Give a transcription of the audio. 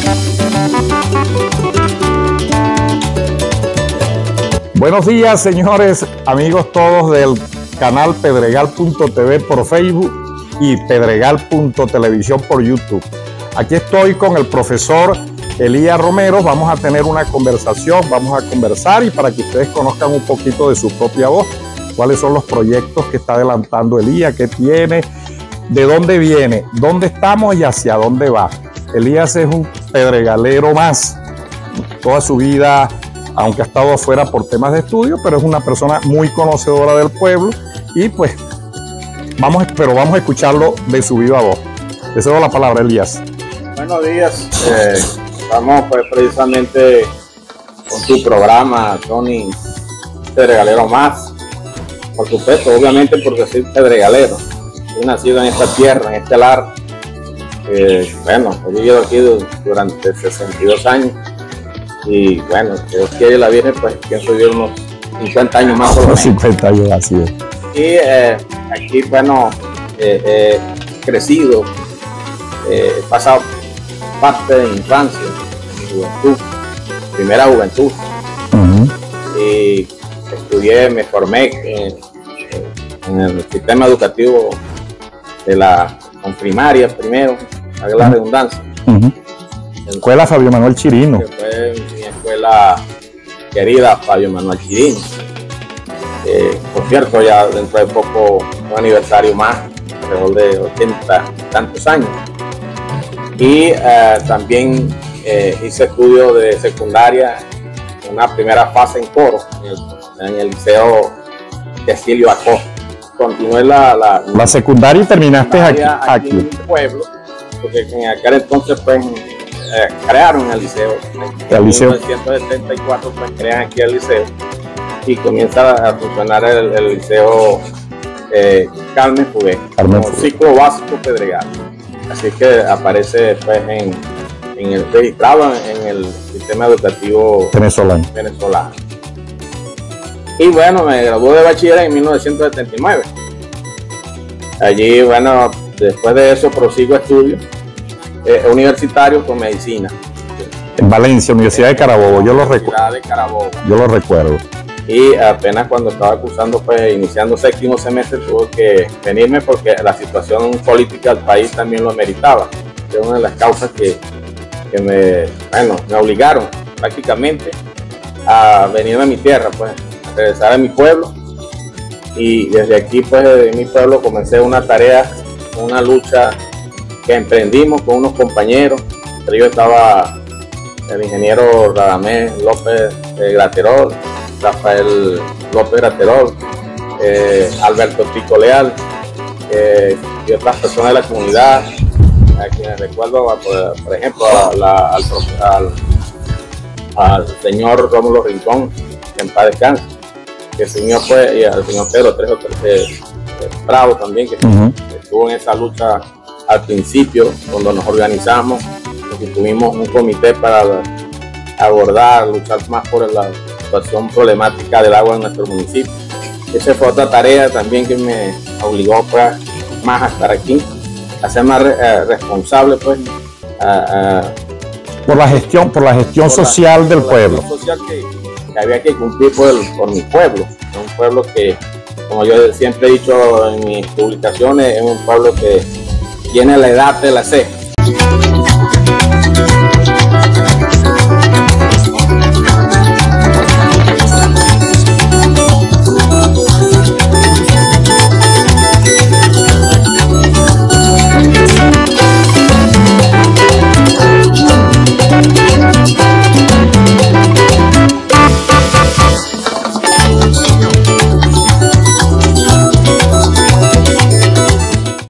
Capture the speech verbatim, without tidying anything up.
Buenos días, señores, amigos todos del canal Pedregal punto T V por Facebook y Pedregal punto Televisión por YouTube. Aquí estoy con el profesor Elías Romero. Vamos a tener una conversación, vamos a conversar y para que ustedes conozcan un poquito de su propia voz, cuáles son los proyectos que está adelantando Elías, qué tiene, de dónde viene, dónde estamos y hacia dónde va. Elías es un pedregalero más, toda su vida, aunque ha estado afuera por temas de estudio, pero es una persona muy conocedora del pueblo y pues vamos, pero vamos a escucharlo de su viva voz. Le cedo la palabra, Elías. Buenos días, eh, estamos pues precisamente con tu programa, Tony, Pedregalero Más. Por supuesto, obviamente porque soy pedregalero, soy nacido en esta tierra, en este lar. Eh, bueno, he vivido aquí durante sesenta y dos años. Y bueno, si Dios quiere la Virgen, pues pienso vivir unos cincuenta años más. Por unos cincuenta años, así es. Y eh, aquí, bueno, eh, he eh, crecido, eh, he pasado parte de mi infancia, de mi juventud, primera juventud. Uh-huh. Y estudié, me formé en, en el sistema educativo de la con primaria primero, haga la uh-huh. redundancia. Uh-huh. Escuela Fabio Manuel Chirino. Que fue mi escuela querida, Fabio Manuel Chirino. Eh, por cierto, ya dentro de poco un aniversario más, alrededor de ochenta y tantos años. Y eh, también eh, hice estudios de secundaria, una primera fase en coro, en el, en el Liceo Cecilio Acosta. Continué la, la, la secundaria y terminaste aquí, aquí. aquí en mi pueblo, porque en aquel entonces pues Eh, crearon el liceo. En el liceo. mil novecientos setenta y cuatro pues crean aquí el liceo y comienza a funcionar el, el liceo eh, Carmen Fubé, como ciclo básico Pedregal. Así que aparece pues en, en el registrado en el sistema educativo venezolano. venezolano. Y bueno, me gradué de bachiller en mil novecientos setenta y nueve. Allí, bueno, después de eso prosigo estudios Eh, universitario con medicina. En Valencia, Universidad de Carabobo, yo lo recuerdo. de Carabobo. Yo lo recuerdo. Y apenas cuando estaba cursando, pues iniciando séptimo semestre, tuve que venirme porque la situación política del país también lo meritaba. Es una de las causas que, que me, bueno, me obligaron prácticamente a venirme a mi tierra, pues, a regresar a mi pueblo. Y desde aquí, pues, de mi pueblo comencé una tarea, una lucha que emprendimos con unos compañeros. Entre ellos estaba el ingeniero Radamés López eh, Graterol, Rafael López Graterol, eh, Alberto Pico Leal eh, y otras personas de la comunidad, a quienes recuerdo, por, por ejemplo, a la, al, al, al señor Rómulo Rincón, que en paz descanse, que el señor fue, y al señor Pedro Trejo eh, Bravo también, que uh-huh. estuvo en esa lucha al principio, cuando nos organizamos, tuvimos un comité para abordar, luchar más por la situación problemática del agua en nuestro municipio. Esa fue otra tarea también que me obligó pues, más a estar aquí, a ser más eh, responsable pues, a, a, por la gestión, por la gestión por social la, del por pueblo. La gestión social que, que había que cumplir por, el, por mi pueblo, un pueblo que, como yo siempre he dicho en mis publicaciones, es un pueblo que tiene la edad de la sed.